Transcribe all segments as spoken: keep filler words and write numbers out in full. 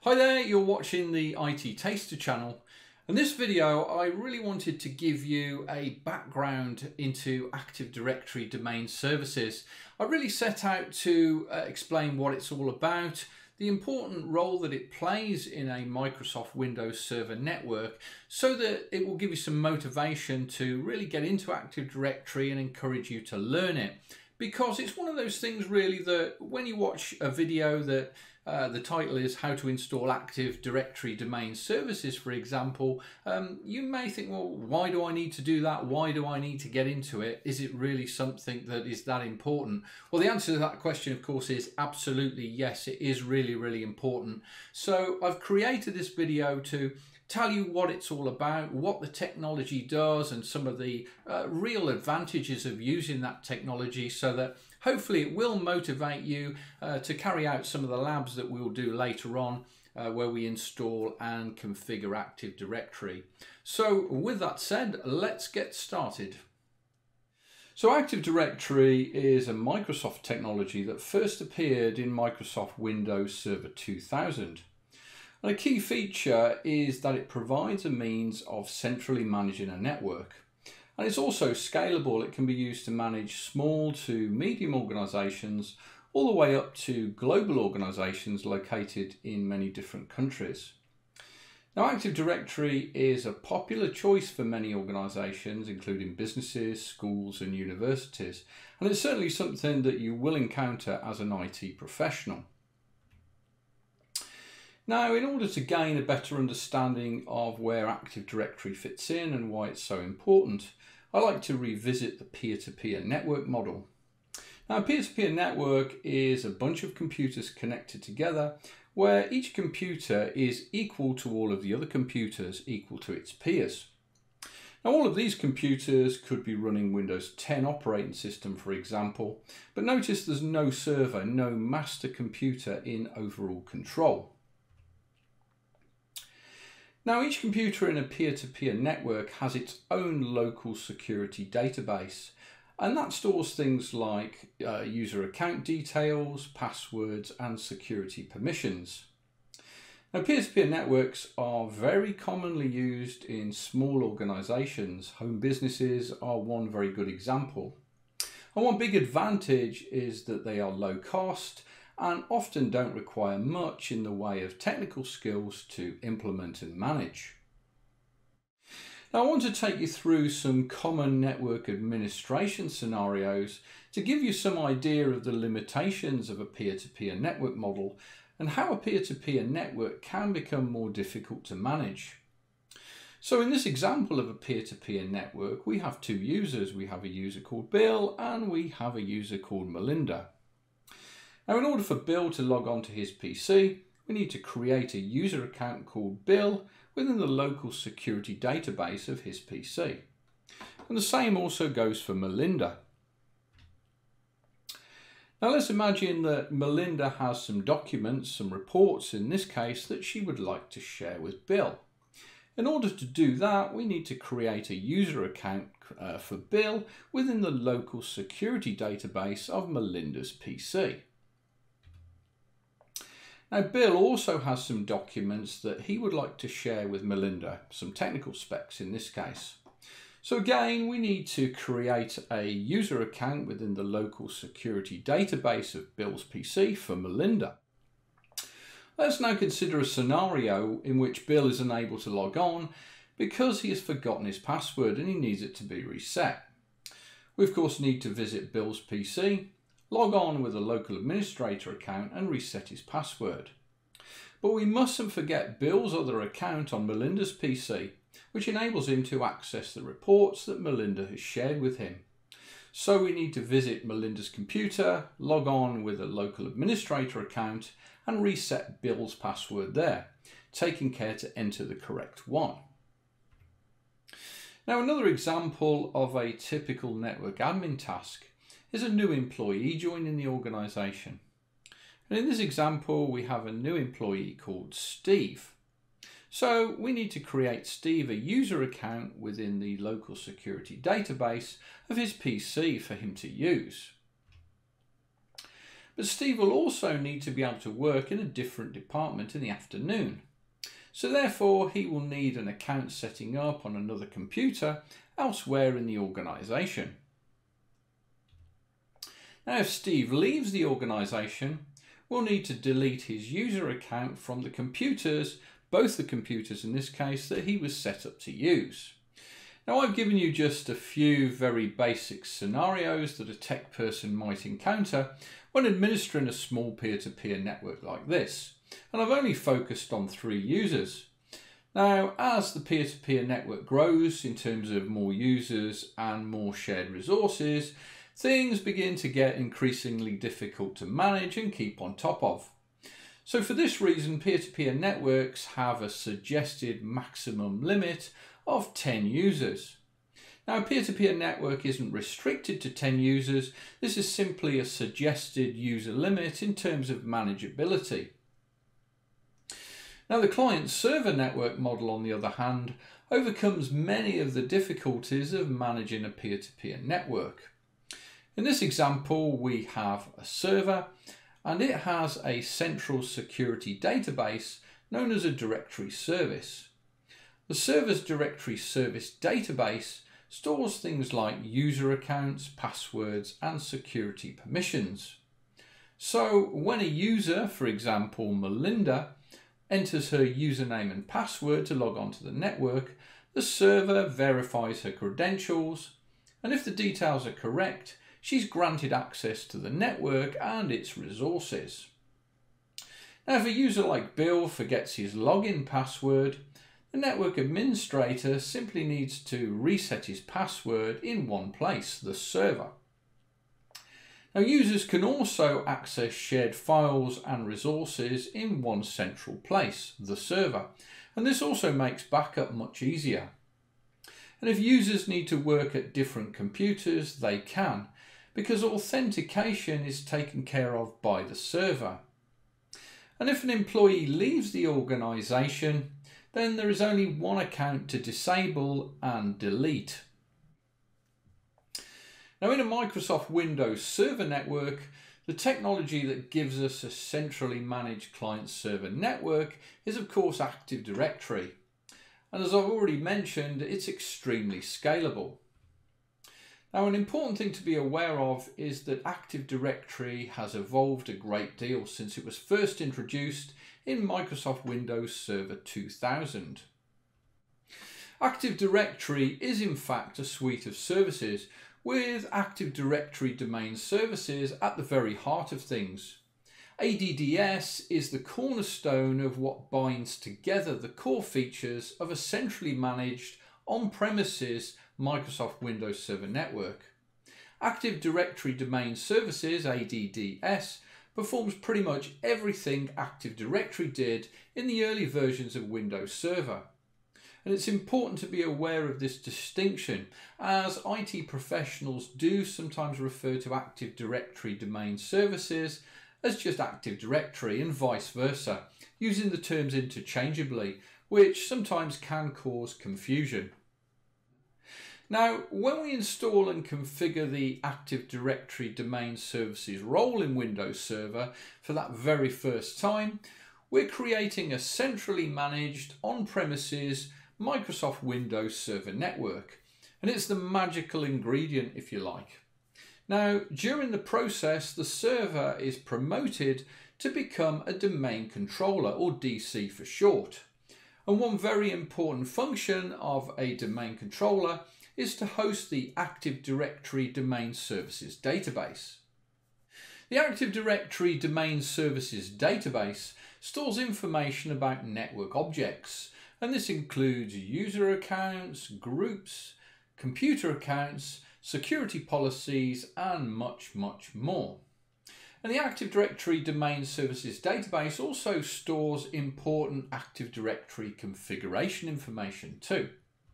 Hi there, you're watching the I T Taster channel. In this video, I really wanted to give you a background into Active Directory domain services. I really set out to uh, explain what it's all about, the important role that it plays in a Microsoft Windows Server network, so that it will give you some motivation to really get into Active Directory and encourage you to learn it. Because it's one of those things really that when you watch a video that uh, the title is How to Install Active Directory Domain Services, for example, um, you may think, well, why do I need to do that? Why do I need to get into it? Is it really something that is that important? Well, the answer to that question, of course, is absolutely yes, it is really, really important. So I've created this video to tell you what it's all about, what the technology does, and some of the uh, real advantages of using that technology, so that hopefully it will motivate you uh, to carry out some of the labs that we'll do later on uh, where we install and configure Active Directory. So with that said, let's get started. So Active Directory is a Microsoft technology that first appeared in Microsoft Windows Server two thousand. And a key feature is that it provides a means of centrally managing a network. And it's also scalable. It can be used to manage small to medium organizations all the way up to global organizations located in many different countries. Now, Active Directory is a popular choice for many organizations, including businesses, schools and universities. And it's certainly something that you will encounter as an I T professional. Now, in order to gain a better understanding of where Active Directory fits in and why it's so important, I like to revisit the peer-to-peer network model. Now, a peer-to-peer network is a bunch of computers connected together where each computer is equal to all of the other computers, equal to its peers. Now, all of these computers could be running Windows ten operating system, for example, but notice there's no server, no master computer in overall control. Now, each computer in a peer-to-peer network has its own local security database, and that stores things like uh, user account details, passwords, and security permissions. Now, peer-to-peer networks are very commonly used in small organizations. Home businesses are one very good example. And one big advantage is that they are low cost and often don't require much in the way of technical skills to implement and manage. Now, I want to take you through some common network administration scenarios to give you some idea of the limitations of a peer-to-peer network model and how a peer-to-peer network can become more difficult to manage. So in this example of a peer-to-peer network, we have two users. We have a user called Bill and we have a user called Melinda. Now, in order for Bill to log on to his P C, we need to create a user account called Bill within the local security database of his P C. And the same also goes for Melinda. Now, let's imagine that Melinda has some documents, some reports in this case, that she would like to share with Bill. In order to do that, we need to create a user account uh, for Bill within the local security database of Melinda's P C. Now, Bill also has some documents that he would like to share with Melinda, some technical specs in this case. So again, we need to create a user account within the local security database of Bill's P C for Melinda. Let's now consider a scenario in which Bill is unable to log on because he has forgotten his password and he needs it to be reset. We of course need to visit Bill's P C, log on with a local administrator account and reset his password. But we mustn't forget Bill's other account on Melinda's P C, which enables him to access the reports that Melinda has shared with him. So we need to visit Melinda's computer, log on with a local administrator account and reset Bill's password there, taking care to enter the correct one. Now, another example of a typical network admin task is a new employee joining the organization. And in this example, we have a new employee called Steve. So we need to create Steve a user account within the local security database of his P C for him to use. But Steve will also need to be able to work in a different department in the afternoon. So therefore he will need an account setting up on another computer elsewhere in the organisation. Now if Steve leaves the organisation, we'll need to delete his user account from the computers, both the computers in this case, that he was set up to use. Now I've given you just a few very basic scenarios that a tech person might encounter when administering a small peer-to-peer network like this, and I've only focused on three users. Now as the peer-to-peer network grows in terms of more users and more shared resources, things begin to get increasingly difficult to manage and keep on top of. So for this reason, peer-to-peer networks have a suggested maximum limit of ten users. Now a peer-to-peer network isn't restricted to ten users, this is simply a suggested user limit in terms of manageability. Now the client-server network model, on the other hand, overcomes many of the difficulties of managing a peer-to-peer network. In this example we have a server and it has a central security database known as a directory service. The server's directory service database stores things like user accounts, passwords and security permissions. So when a user, for example Melinda, enters her username and password to log on to the network, the server verifies her credentials, and if the details are correct, she's granted access to the network and its resources. Now if a user like Bill forgets his login password, the network administrator simply needs to reset his password in one place, the server. Now users can also access shared files and resources in one central place, the server, and this also makes backup much easier. And if users need to work at different computers, they can, because authentication is taken care of by the server. And if an employee leaves the organisation, then there is only one account to disable and delete. Now in a Microsoft Windows Server network, the technology that gives us a centrally managed client-server network is of course Active Directory. And as I've already mentioned, it's extremely scalable. Now an important thing to be aware of is that Active Directory has evolved a great deal since it was first introduced in Microsoft Windows Server two thousand. Active Directory is in fact a suite of services with Active Directory domain services at the very heart of things. A D D S is the cornerstone of what binds together the core features of a centrally managed on-premises Microsoft Windows Server network. Active Directory Domain Services, A D D S, performs pretty much everything Active Directory did in the early versions of Windows Server. And it's important to be aware of this distinction, as I T professionals do sometimes refer to Active Directory Domain Services as just Active Directory and vice versa, using the terms interchangeably, which sometimes can cause confusion. Now, when we install and configure the Active Directory Domain Services role in Windows Server for that very first time, we're creating a centrally managed on-premises Microsoft Windows Server network, and it's the magical ingredient, if you like. Now, during the process, the server is promoted to become a domain controller, or D C for short. And one very important function of a domain controller is to host the Active Directory Domain Services database. The Active Directory Domain Services database stores information about network objects, and this includes user accounts, groups, computer accounts, security policies, and much, much more. And the Active Directory Domain Services database also stores important Active Directory configuration information too.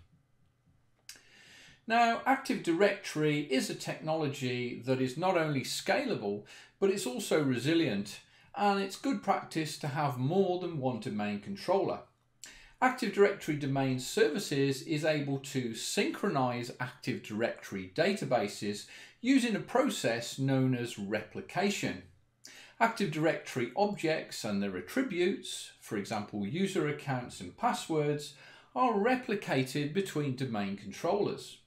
Now, Active Directory is a technology that is not only scalable, but it's also resilient, and it's good practice to have more than one domain controller. Active Directory Domain Services is able to synchronize Active Directory databases using a process known as replication. Active Directory objects and their attributes, for example user accounts and passwords, are replicated between domain controllers.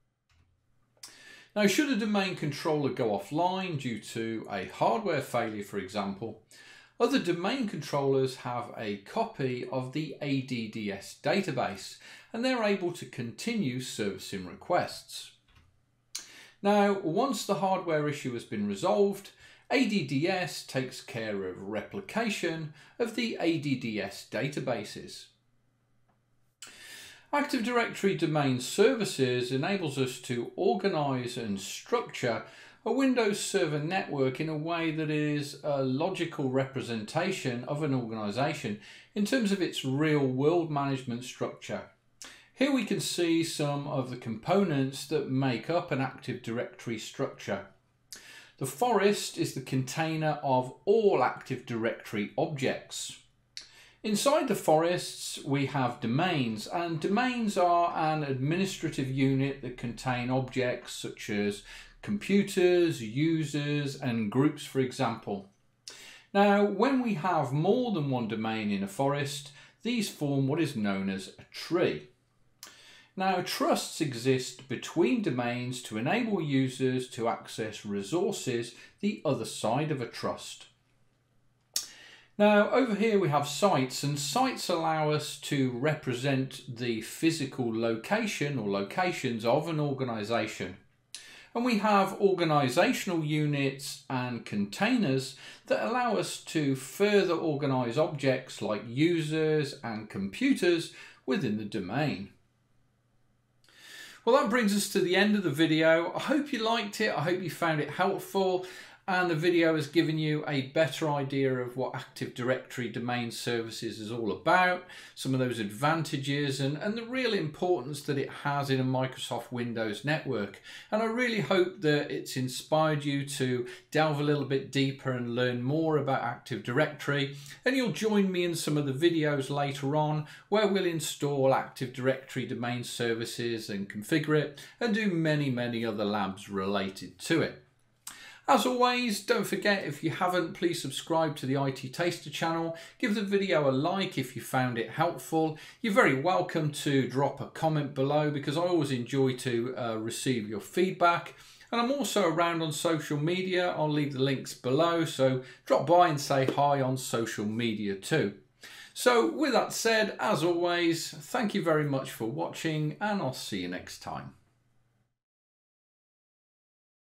Now, should a domain controller go offline due to a hardware failure, for example, other domain controllers have a copy of the A D D S database and they're able to continue servicing requests. Now, once the hardware issue has been resolved, A D D S takes care of replication of the A D D S databases. Active Directory Domain Services enables us to organise and structure a Windows Server network in a way that is a logical representation of an organisation in terms of its real-world management structure. Here we can see some of the components that make up an Active Directory structure. The forest is the container of all Active Directory objects. Inside the forests we have domains, and domains are an administrative unit that contain objects such as computers, users and groups, for example. Now, when we have more than one domain in a forest, these form what is known as a tree. Now, trusts exist between domains to enable users to access resources the other side of a trust. Now, over here we have sites, and sites allow us to represent the physical location or locations of an organisation. And we have organisational units and containers that allow us to further organise objects like users and computers within the domain. Well, that brings us to the end of the video. I hope you liked it. I hope you found it helpful, and the video has given you a better idea of what Active Directory Domain Services is all about, some of those advantages and, and the real importance that it has in a Microsoft Windows network. And I really hope that it's inspired you to delve a little bit deeper and learn more about Active Directory, and you'll join me in some of the videos later on where we'll install Active Directory Domain Services and configure it and do many, many other labs related to it. As always, don't forget, if you haven't, please subscribe to the I T Taster channel. Give the video a like if you found it helpful. You're very welcome to drop a comment below because I always enjoy to uh, receive your feedback. And I'm also around on social media. I'll leave the links below, so drop by and say hi on social media too. So with that said, as always, thank you very much for watching, and I'll see you next time.